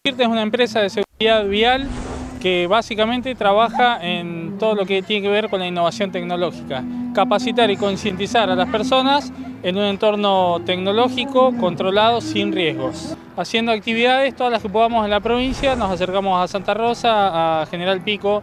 IRT es una empresa de seguridad vial que básicamente trabaja en todo lo que tiene que ver con la innovación tecnológica. Capacitar y concientizar a las personas en un entorno tecnológico controlado sin riesgos. Haciendo actividades, todas las que podamos en la provincia, nos acercamos a Santa Rosa, a General Pico,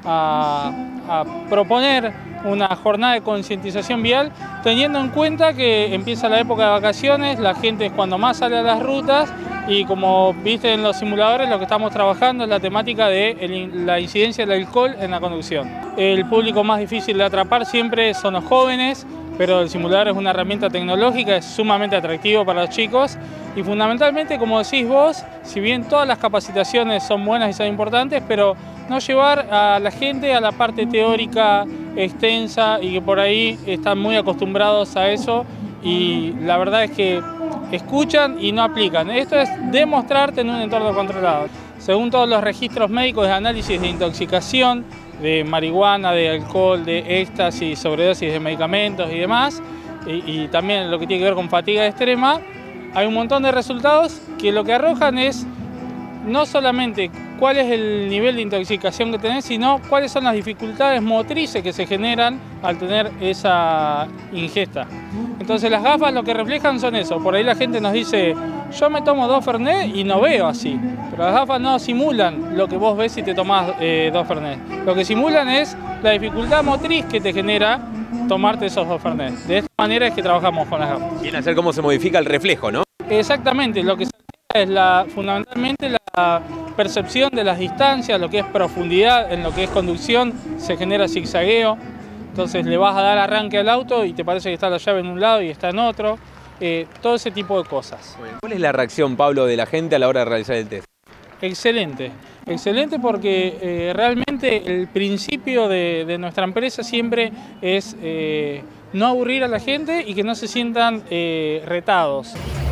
a proponer una jornada de concientización vial, teniendo en cuenta que empieza la época de vacaciones, la gente es cuando más sale a las rutas y como viste en los simuladores lo que estamos trabajando es la temática de la incidencia del alcohol en la conducción. El público más difícil de atrapar siempre son los jóvenes, pero el simulador es una herramienta tecnológica, es sumamente atractivo para los chicos y fundamentalmente, como decís vos, si bien todas las capacitaciones son buenas y son importantes, pero no llevar a la gente a la parte teórica extensa y que por ahí están muy acostumbrados a eso y la verdad es que escuchan y no aplican. Esto es demostrarte en un entorno controlado. Según todos los registros médicos de análisis de intoxicación, de marihuana, de alcohol, de éxtasis, sobredosis de medicamentos y demás, y también lo que tiene que ver con fatiga extrema, hay un montón de resultados que lo que arrojan es no solamente cuál es el nivel de intoxicación que tenés, sino cuáles son las dificultades motrices que se generan al tener esa ingesta. Entonces las gafas lo que reflejan son eso. Por ahí la gente nos dice, yo me tomo 2 Fernet y no veo así. Pero las gafas no simulan lo que vos ves si te tomás 2 Fernet. Lo que simulan es la dificultad motriz que te genera tomarte esos 2 Fernet. De esta manera es que trabajamos con las gafas. Viene a ser cómo se modifica el reflejo, ¿no? Exactamente, lo que se es fundamentalmente la percepción de las distancias, lo que es profundidad, en lo que es conducción, se genera zigzagueo, entonces le vas a dar arranque al auto y te parece que está la llave en un lado y está en otro, todo ese tipo de cosas. ¿Cuál es la reacción, Pablo, de la gente a la hora de realizar el test? Excelente, excelente porque realmente el principio de nuestra empresa siempre es no aburrir a la gente y que no se sientan retados.